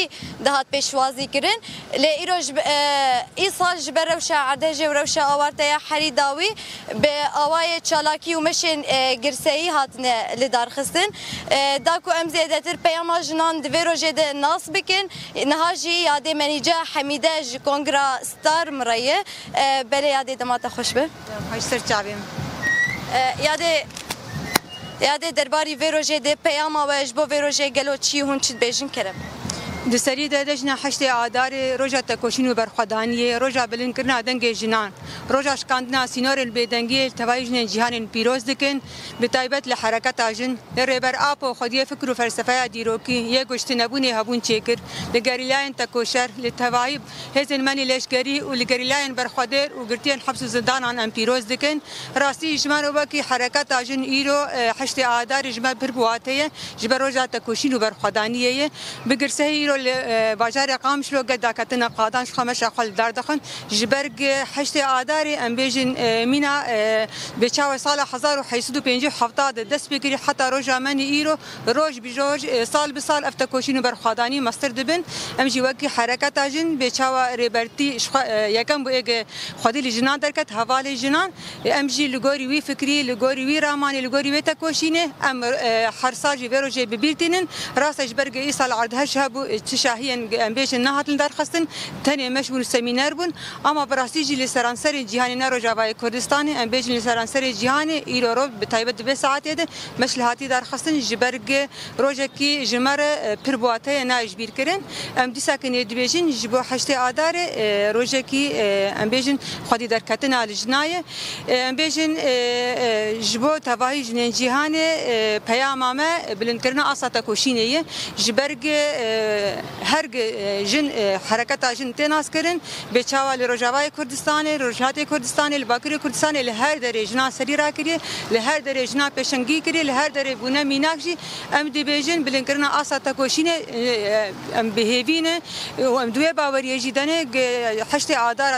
حریداوی دهات پیشوازی کرن لی ایروج ایسال جبر روشا عردجه و روشا آورده حریداوی به آوای چالاکی و مشن گرسایی هاتن لدار خستن داکو امزیده تر پیاما جنان دوی روژه ده ناس بکن نهاجی یاده منیجا حمیده جی کنگرا ستار مرایه بله یاده دماتا خوش به خوش سر چاویم یاده درباری وی روژه ده پیاما و اجبو وی روژه گلو چی هون چید بیجن کرم دسری دادشنا حشت آدار روجا تکوشین و برخدانی روجا بلند کردن دنگ جنان روجا شکاندنا سینور البدنگی توایجن جهان پیروز دکن به تایبت لحرکت آجن لربر آب و خودی فکر و فلسفه دیروکی یک گشت نبونی هبون چکر لگریلاین تکوشر لتوایب هزن منی لشکری و لگریلاین برخدر و گرتین حبس و زندان آن پیروز دکن راستی جمان و باکی حرکت آجن ایرو حشت آدار جمان بربواتیه جبر روجا تکوشین و برخدانیه بگرسه باجار قامش لو قد كتنا قادانش خمسة خل داردخن جبرج حشت آداري أم بيجن منا بتشاو صالة حزار وحيسدو بينجي حفطات دس بكري حتى رجع مني إيرو روج بجوج صال بصال أفتكوشين برخاداني مستر دبن أم جواكي حركات أجن بتشاو ريبرتي يكم بيج خدي الجنان دركت هوالي جنان أم جي لجوري وي فكري لجوري وي راماني لجوري وي تكوشينه أم حرساجي بيروجي ببيرتين راس جبرج إيصال عرضها شهبو تشاهين بيش النهات لدرخستن تاني مشغول سمينار بون اما براسيجي لسرانسر جهاني نارو جاواي كردستان ام بيش لسرانسر جهاني ايرو بتايبت به ساعات يد مشل هاتي درخستن جبرج روجكي جمر بربواتي نايج بير كرن ام ديساكن يدبيجن جبو حشت آدار روجكي ام بيجن خدي دركتنا الجنايه ام بيجن جبو تواهي جنين جهاني بيامامه بلنكرنا اساتا كوشينيه جبرج هر جن حرکت جن تناس کرن به چاوال روجاوای کردستان روجات کردستان الباکری کردستان لهر در جنا سری را کری لهر در جنا پشنگی کری لهر در بونه میناکجی ام دی بیجن بلنکرنا آسا تکوشین ام بهیوینه و ام دوی باوری جدانه حشت آدار